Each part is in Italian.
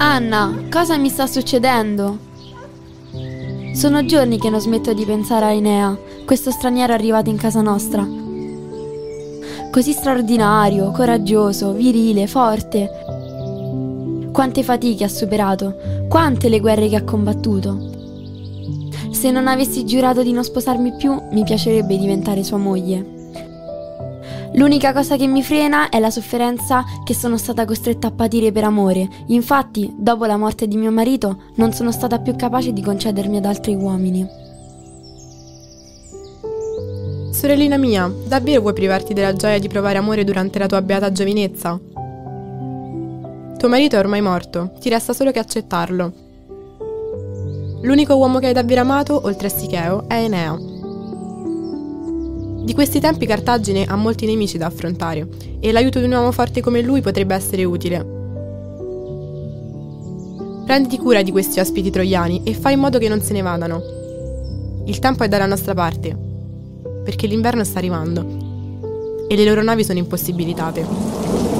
Anna, cosa mi sta succedendo? Sono giorni che non smetto di pensare a Enea, questo straniero arrivato in casa nostra. Così straordinario, coraggioso, virile, forte. Quante fatiche ha superato, quante le guerre che ha combattuto. Se non avessi giurato di non sposarmi più, mi piacerebbe diventare sua moglie. L'unica cosa che mi frena è la sofferenza che sono stata costretta a patire per amore. Infatti, dopo la morte di mio marito, non sono stata più capace di concedermi ad altri uomini. Sorellina mia, davvero vuoi privarti della gioia di provare amore durante la tua beata giovinezza? Tuo marito è ormai morto, ti resta solo che accettarlo. L'unico uomo che hai davvero amato, oltre a Sicheo, è Enea. Di questi tempi Cartagine ha molti nemici da affrontare e l'aiuto di un uomo forte come lui potrebbe essere utile. Prenditi cura di questi ospiti troiani e fai in modo che non se ne vadano. Il tempo è dalla nostra parte, perché l'inverno sta arrivando e le loro navi sono impossibilitate.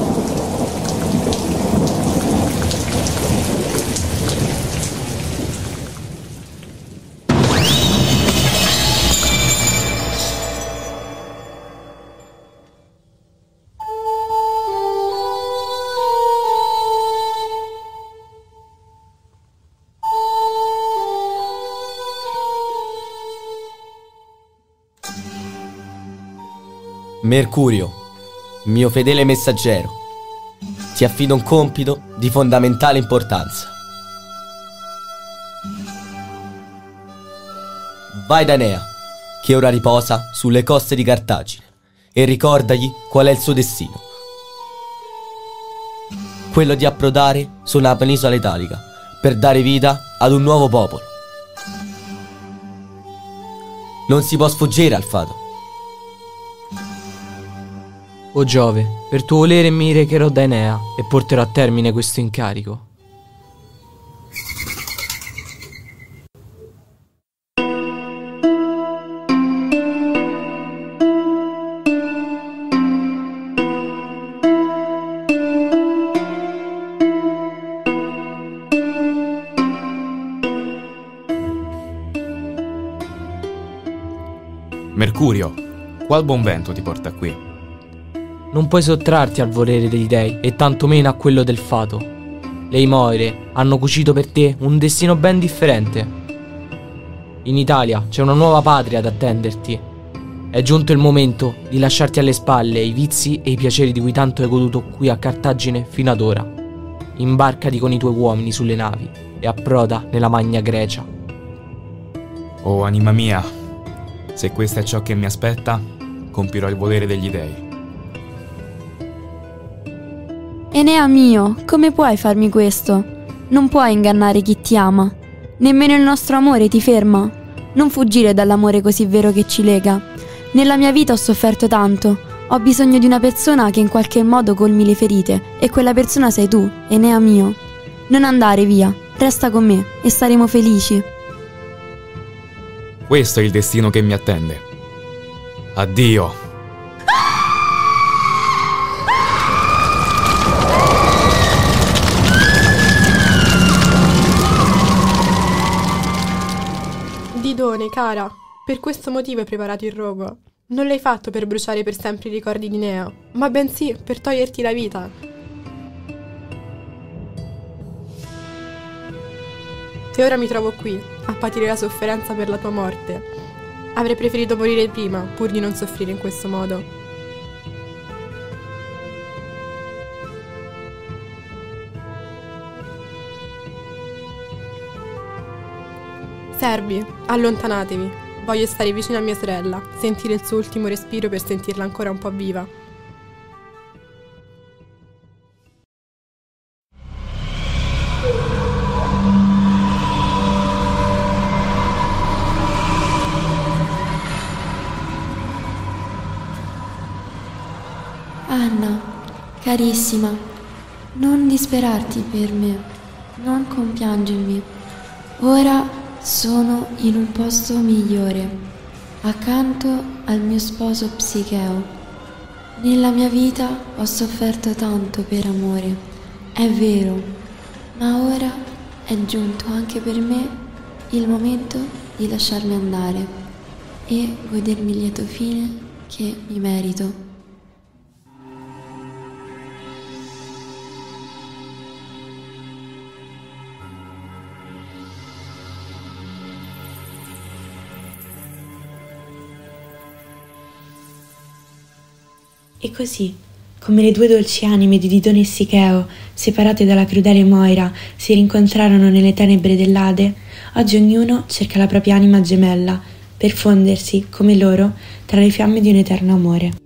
Mercurio, mio fedele messaggero, ti affido un compito di fondamentale importanza. Vai da Enea, che ora riposa sulle coste di Cartagine, e ricordagli qual è il suo destino. Quello di approdare sulla penisola italica per dare vita ad un nuovo popolo. Non si può sfuggire al fato. O Giove, per tuo volere mi recherò da Enea e porterò a termine questo incarico. Mercurio, qual buon vento ti porta qui? Non puoi sottrarti al volere degli dei e tantomeno a quello del fato. Le Moire hanno cucito per te un destino ben differente. In Italia c'è una nuova patria ad attenderti. È giunto il momento di lasciarti alle spalle i vizi e i piaceri di cui tanto hai goduto qui a Cartagine fino ad ora. Imbarcati con i tuoi uomini sulle navi e approda nella Magna Grecia. Oh anima mia, se questo è ciò che mi aspetta, compirò il volere degli dei. Enea mio, come puoi farmi questo? Non puoi ingannare chi ti ama. Nemmeno il nostro amore ti ferma. Non fuggire dall'amore così vero che ci lega. Nella mia vita ho sofferto tanto. Ho bisogno di una persona che in qualche modo colmi le ferite. E quella persona sei tu, Enea mio. Non andare via, resta con me e saremo felici. Questo è il destino che mi attende. Addio. Didone, cara, per questo motivo hai preparato il rogo. Non l'hai fatto per bruciare per sempre i ricordi di Enea, ma bensì per toglierti la vita. E ora mi trovo qui, a patire la sofferenza per la tua morte. Avrei preferito morire prima, pur di non soffrire in questo modo. Servi, allontanatevi. Voglio stare vicino a mia sorella, sentire il suo ultimo respiro per sentirla ancora un po' viva. Anna, carissima, non disperarti per me, non compiangermi. Ora sono in un posto migliore, accanto al mio sposo Psicheo. Nella mia vita ho sofferto tanto per amore, è vero, Ma ora è giunto anche per me il momento di lasciarmi andare e godermi il lieto fine che mi merito. E così, come le due dolci anime di Didone e Sicheo, separate dalla crudele Moira, si rincontrarono nelle tenebre dell'Ade, oggi ognuno cerca la propria anima gemella per fondersi, come loro, tra le fiamme di un eterno amore.